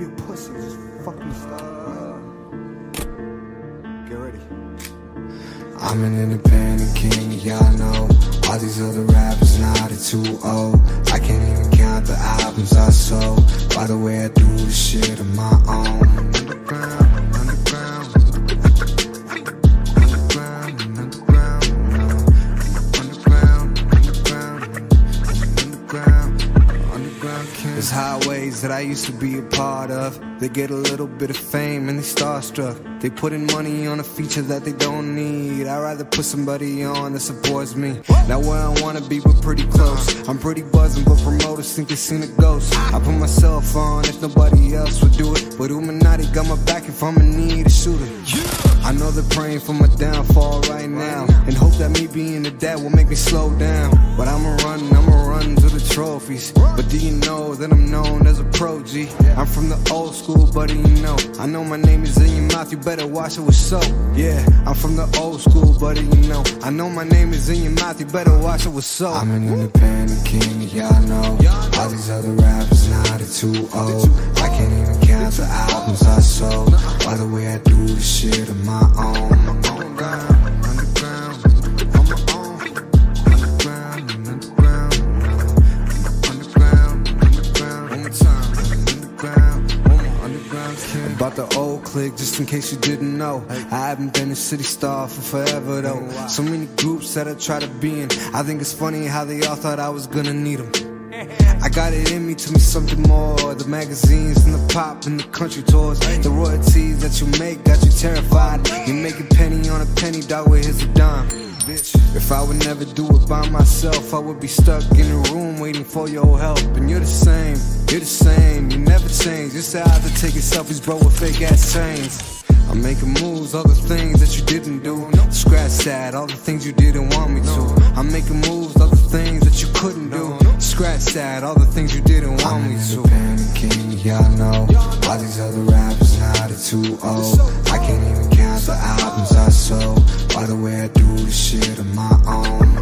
you pussy, just fucking stop. Get ready. I'm an independent king, y'all know. All these other rappers now they're too old. I can't even count the albums I sold. By the way, I do this shit on my own. Underground, underground, underground, underground, underground king. There's highways that I used to be a part of. They get a little bit of fame and they starstruck. They putting money on a feature that they don't need. I'd rather put somebody on that supports me. Not where I wanna be, but pretty close. I'm pretty buzzing, but promoters think they seen a ghost. I put myself on if nobody else would do it. But Illuminati got my back if I'ma need a shooter. I know they're praying for my downfall right now, and hope that me being the dad will make me slow down. But I'ma run to the trophies. But do you know that I'm known as a pro G? I'm from the old school, buddy, you know. I know my name is in your mouth, you better wash it with soap. Yeah, I'm from the old school, buddy, you know. I know my name is in your mouth, you better wash it with soap. I'm an independent king, y'all know. All these other rappers now they're too old. I can't even count the albums I sold. By the way, I do this shit on my own. Underground, underground, on my own. Underground, underground, underground, underground. One more time. Underground, underground king. About the old clique, just in case you didn't know. I haven't been a city star for forever though. So many groups that I try to be in. I think it's funny how they all thought I was gonna need them. I got it in me to me something more. The magazines and the pop and the country tours. The royalties that you make got you terrified. You make a penny on a penny, dog, where here's a dime. Bitch, if I would never do it by myself, I would be stuck in a room waiting for your help. And you're the same, you never change. Just out to taking selfies, bro, with fake ass chains. I'm making moves, all the things that you didn't do. Scratch that, all the things you didn't want me to. I'm making moves, all the things that you couldn't do. Scratch that, all the things you didn't want me to. I'm an independent king, y'all know. All these other rappers now they're too old. I can't even count the albums I sold. By the way, I do this shit on my own.